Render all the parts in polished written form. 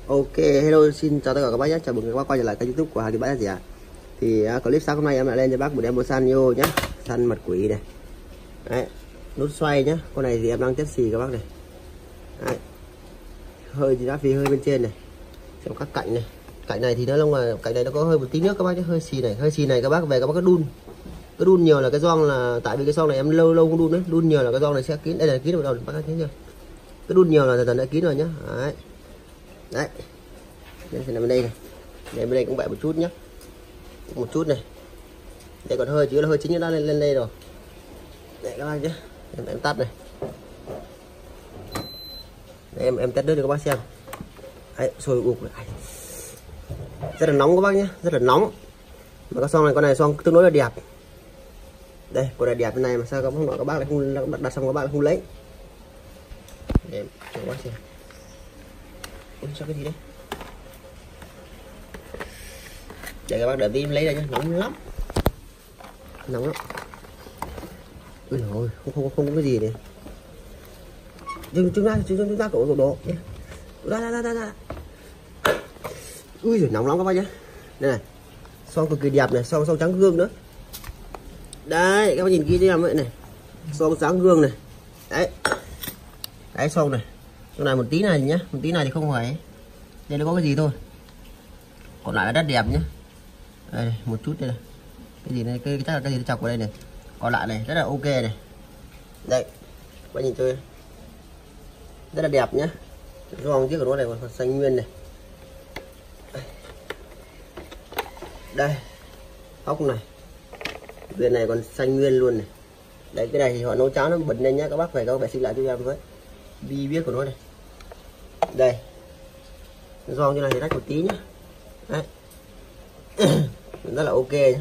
Ok, hello, xin chào tất cả các bác nhé. Chào mừng các bác quay trở lại kênh YouTube của Hàng Kim Bác Rẻ. Thì clip sáng hôm nay em lại lên cho bác một demo săn nhô nhé, săn mặt quỷ này. Đấy, nút xoay nhé. Con này thì em đang test xì các bác này. Đấy, hơi thì đã phí hơi bên trên này. Xem các cạnh này. Cạnh này thì nó lông là cạnh này nó có hơi một tí nước các bác nhé, hơi xì này các bác về các bác cứ đun nhiều là cái gioăng là tại vì cái gioăng này em lâu không đun đấy, đun nhiều là cái gioăng này sẽ kín. Đây là kín rồi đầu bác thấy chưa? Cứ đun nhiều là dần đã kín rồi nhá. Đấy. Đấy. Đây nằm đây này. Đây bên đây cũng vậy một chút nhé. Một chút này. Đây còn hơi chứ là hơi chính nó lên đây rồi. Đây các bác nhé. Em tắt này. Đây, em test nước cho các bác xem. Đấy, sôi ục này. Rất là nóng các bác nhé, rất là nóng. Mà cái con này xoong tương đối là đẹp. Đây, con này đẹp thế này mà sao các bác lại không đặt xong các bác lại không lấy. Để cho các bác xem. Ôi, sao cái gì đấy? Để các bác đợi tí lấy ra nhé, nóng lắm. Nóng lắm. Ui rồi, không có cái gì này. Chúng ta cổ độ. Ra. Ui giời, nóng lắm các bác nhé. Đây này. Son cực kỳ đẹp này, son trắng gương nữa. Đấy, các bác nhìn kỹ cho em vậy này. Son trắng gương này. Đấy. Đấy son này. Son này một tí này nhé, một tí này thì không phải. Đây nó có cái gì thôi. Còn lại là rất đẹp nhé. Đây một chút đây này. Cái gì này, chắc là cái gì nó chọc vào đây này. Còn lại này rất là ok này. Đây. Các bác nhìn tôi. Rất là đẹp nhé. Gioăng chiếc của nó này còn xanh nguyên này. Đây. Ốc này. Bên này còn xanh nguyên luôn này. Đấy, cái này thì họ nấu cháo nó bật lên nhá, các bác phải vệ sinh lại cho em với bi biết của nó này. Đây. Gioăng như này thì rách một tí nhá. Đấy. Rất là ok nhé.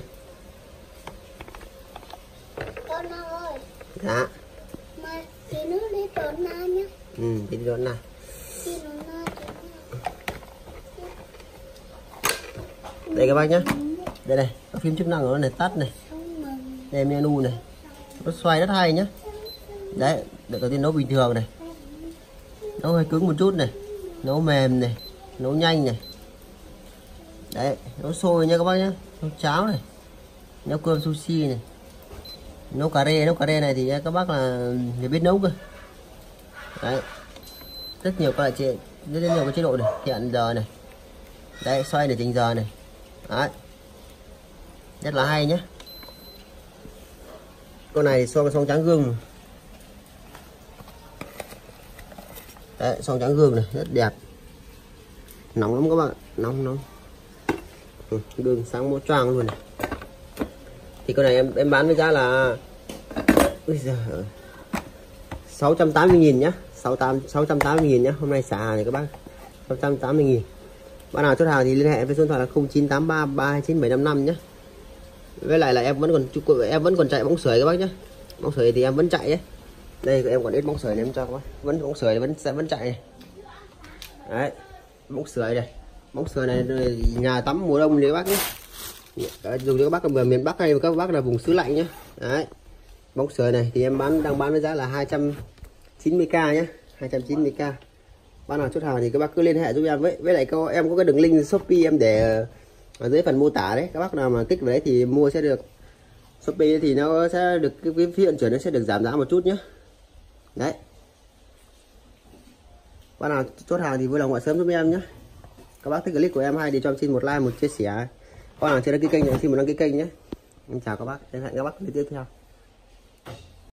Con nào ơi. Dạ. Mà tí nữa đi trốn na nhá. Tí trốn na. Đây các bác nhé. Đây này, có phím chức năng của nó này, tắt này. Đây menu này. Nó xoay rất hay nhá. Đấy, được đầu tiên nấu bình thường này. Nấu hơi cứng một chút này. Nấu mềm này, nấu nhanh này. Đấy, nấu sôi nha các bác nhé. Nấu cháo này. Nấu cơm sushi này. Nấu cà rê này thì các bác là người biết nấu cơ. Đấy. Rất nhiều các loại rất nhiều cái chế độ này, hẹn giờ này. Đấy, xoay để chỉnh giờ này. Đấy. Rất là hay nhé. Con này son trắng gương. Đấy, son trắng gương này, rất đẹp. Nóng lắm các bạn, nóng. Đường sáng màu choàng luôn này. Thì con này em bán với giá là 680.000 nhá, 680.000 nhá. Hôm nay xả này các bác. 680.000. Bạn nào chốt hàng thì liên hệ với số điện thoại là 0983329755 nhé. Với lại là em vẫn còn chạy bóng sưởi các bác nhé. Bóng sưởi thì em vẫn chạy ấy. Đây em còn ít bóng sưởi này em cho các bác. Bóng sưởi vẫn chạy này. Đấy. Bóng sưởi này. Bóng sưởi này nhà tắm mùa đông thì các bác nhé. Dùng cho các bác ở miền Bắc hay các bác là vùng xứ lạnh nhé. Đấy. Bóng sưởi này thì em đang bán với giá là 290k nhé. 290k. Bạn nào chốt hàng thì các bác cứ liên hệ giúp em với lại em có cái đường link Shopee em để ở dưới phần mô tả đấy. Các bác nào mà kích vào đấy thì mua sẽ được. Shopee thì nó sẽ được cái phí vận chuyển nó sẽ được giảm giá một chút nhé. Đấy. Bạn nào chốt hàng thì vui lòng gọi sớm giúp em nhé. Các bác thích clip của em hay thì cho em xin một like, một chia sẻ. Bạn nào chưa đăng ký kênh thì xin một đăng ký kênh nhé. Em chào các bác, hẹn gặp các bác clip tiếp theo.